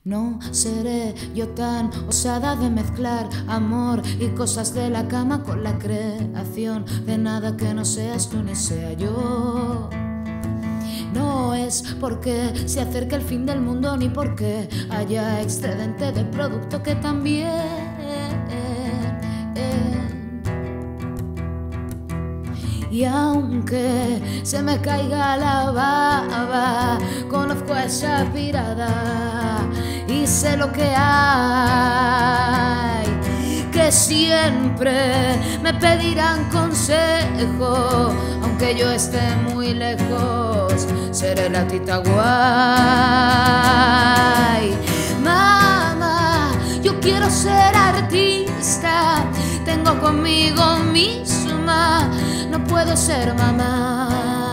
No seré yo tan osada de mezclar amor y cosas de la cama con la creación de nada que no seas tú ni sea yo. No es porque se acerque el fin del mundo ni porque haya excedente de producto que también. Y aunque se me caiga la baba, conozco esa pirada y sé lo que hay, que siempre me pedirán consejo, aunque yo esté muy lejos, seré la tita guay. Mamá, yo quiero ser artista, tengo conmigo misma, no puedo ser mamá.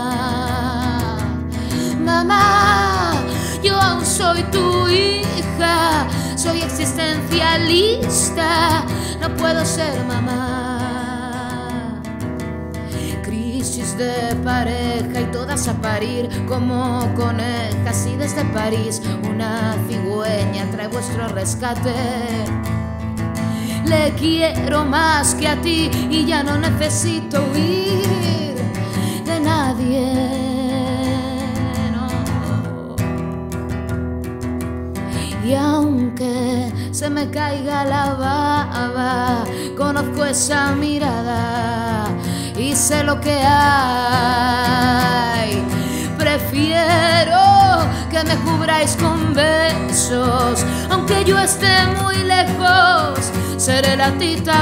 Mamá, yo aún soy tu hija, soy existencialista, no puedo ser mamá. Crisis de pareja y todas a parir como conejas, y desde París una cigüeña trae vuestro rescate. Le quiero más que a ti y ya no necesito huir de nadie, no. Y aunque se me caiga la baba, conozco esa mirada y sé lo que hay. Prefiero que me cubráis con besos, aunque yo esté muy lejos, seré la tita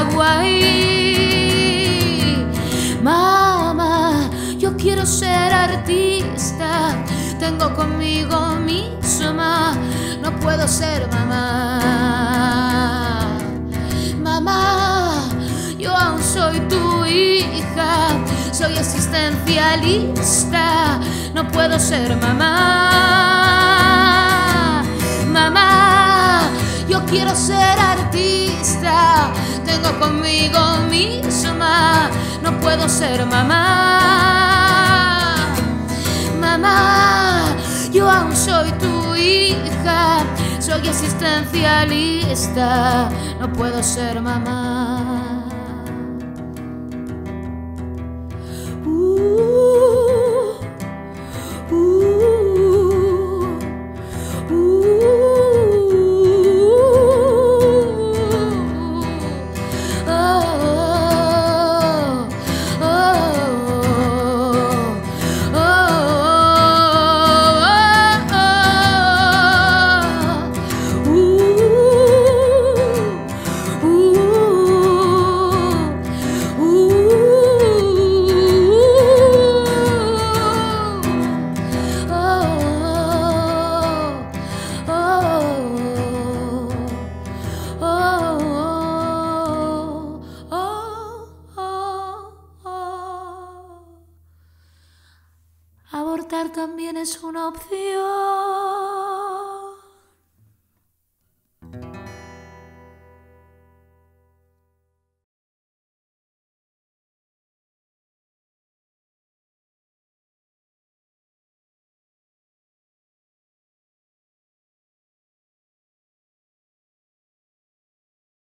guay. Mamá, yo quiero ser artista, tengo conmigo misma, no puedo ser mamá. Mamá, yo aún soy tu hija, soy existencialista, no puedo ser mamá. Mamá, yo quiero ser artista, tengo conmigo misma, no puedo ser mamá. Mamá, yo aún soy tu hija, soy existencialista, no puedo ser mamá. Abortar también es una opción.